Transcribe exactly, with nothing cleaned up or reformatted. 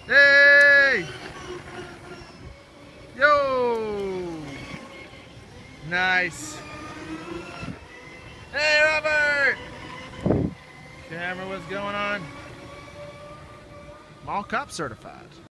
Hey! Yo! Nice. Hey, Robert! Camera, what's going on? Mall Cop certified.